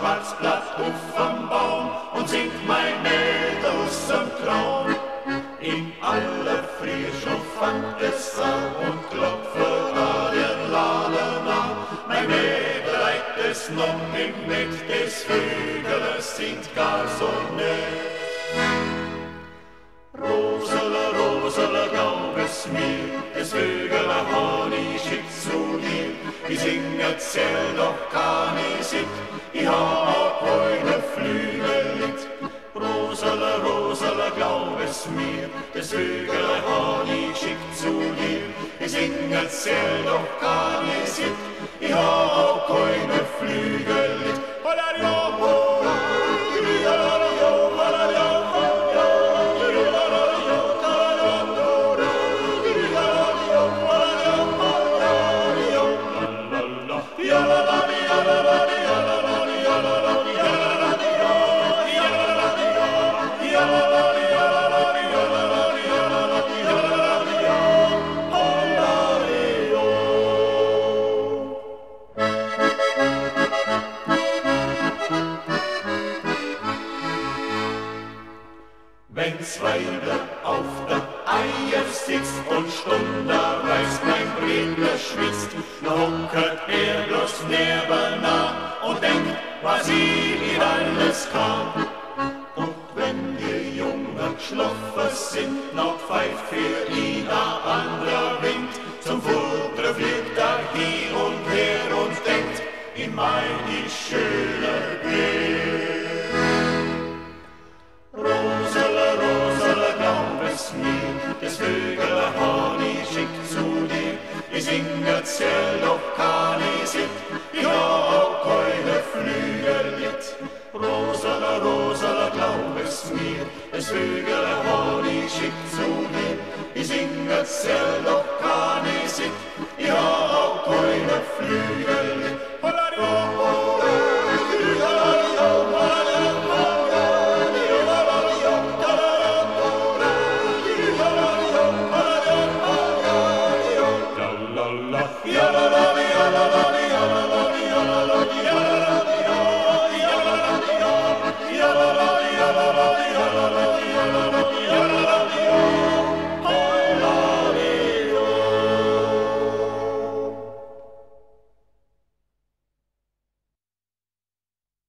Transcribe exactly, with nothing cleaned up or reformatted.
Schwarzblatt auf vom Baum und singt mein Mädel zum Traum. In aller Früh schon fangt es an und klopfe an der Laden an. Mein Mädel reicht es noch nicht mit, des Vögel sind gar so nett. Rosele, Rosele, glaub es mir, des Vögel han ich schickt zu dir. Ich sing, erzähl doch gar nicht sit, ich hab keine Flügel mit. Rosele, Rosele, glaub es mir, des Vögel han ich schickt zu dir. Ich sing, erzähl doch gar nicht sit, ich hab keine Flügel mit. Wenn's Weiber auf der Eier sitzt und Stunde weiß mein Bredler schwitzt, hockert er bloß nebenan und denkt, was ich ihr alles kann. Und wenn die Jungen geschlafen sind, noch pfeift für ihn ein anderer Wind, zum Futter fliegt er hin und her und denkt, in mein ich schöner Bild. Mir, des Vögel han ich schickt zu dir. Ich sing, erzähl doch gar nicht sit, ich hab keine Flügel mit. Rosele, Rosele, glaub es mir, des Vögel han